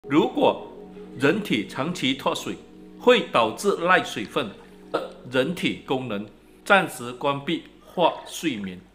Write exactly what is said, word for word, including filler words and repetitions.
如果人体长期脱水，会导致赖水分，人体功能暂时关闭或睡眠。